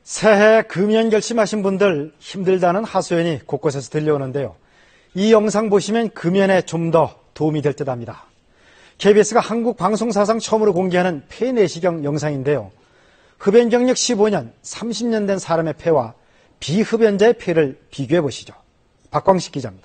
새해 금연 결심하신 분들 힘들다는 하소연이 곳곳에서 들려오는데요. 이 영상 보시면 금연에 좀 더 도움이 될 듯합니다. KBS가 한국 방송 사상 처음으로 공개하는 폐 내시경 영상인데요. 흡연 경력 15년, 30년 된 사람의 폐와 비흡연자의 폐를 비교해 보시죠. 박광식 기자입니다.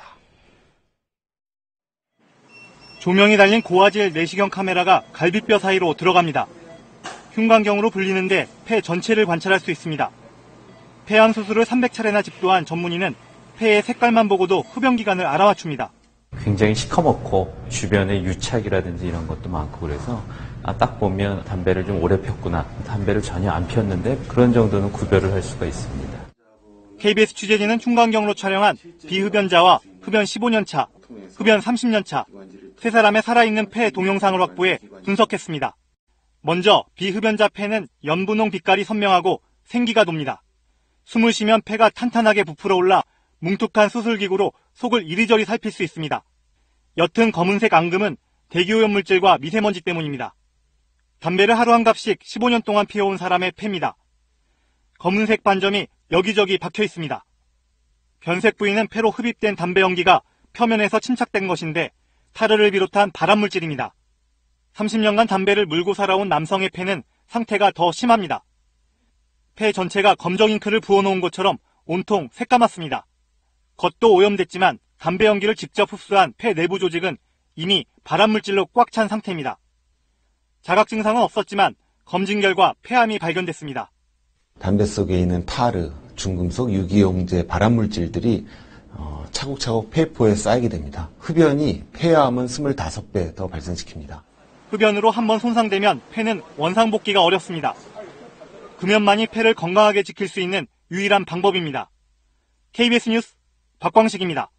조명이 달린 고화질 내시경 카메라가 갈비뼈 사이로 들어갑니다. 흉곽경으로 불리는데 폐 전체를 관찰할 수 있습니다. 폐암 수술을 300차례나 집도한 전문의는 폐의 색깔만 보고도 흡연 기간을 알아맞춥니다. 굉장히 시커멓고 주변에 유착이라든지 이런 것도 많고 그래서 딱 보면 담배를 좀 오래 폈구나, 담배를 전혀 안 폈는데 그런 정도는 구별을 할 수가 있습니다. KBS 취재진은 흉곽경으로 촬영한 비흡연자와 흡연 15년 차, 흡연 30년 차, 세 사람의 살아있는 폐 동영상을 확보해 분석했습니다. 먼저 비흡연자 폐는 연분홍 빛깔이 선명하고 생기가 돕니다. 숨을 쉬면 폐가 탄탄하게 부풀어 올라 뭉툭한 수술기구로 속을 이리저리 살필 수 있습니다. 옅은 검은색 앙금은 대기오염 물질과 미세먼지 때문입니다. 담배를 하루 한 갑씩 15년 동안 피워온 사람의 폐입니다. 검은색 반점이 여기저기 박혀 있습니다. 변색 부위는 폐로 흡입된 담배 연기가 표면에서 침착된 것인데 타르를 비롯한 발암물질입니다. 30년간 담배를 물고 살아온 남성의 폐는 상태가 더 심합니다. 폐 전체가 검정 잉크를 부어놓은 것처럼 온통 새까맣습니다. 겉도 오염됐지만 담배 연기를 직접 흡수한 폐 내부 조직은 이미 발암물질로 꽉 찬 상태입니다. 자각 증상은 없었지만 검진 결과 폐암이 발견됐습니다. 담배 속에 있는 타르, 중금속, 유기용제, 발암물질들이 차곡차곡 폐포에 쌓이게 됩니다. 흡연이 폐암은 25배 더 발생시킵니다. 흡연으로 한번 손상되면 폐는 원상복귀가 어렵습니다. 금연만이 폐를 건강하게 지킬 수 있는 유일한 방법입니다. KBS 뉴스 박광식입니다.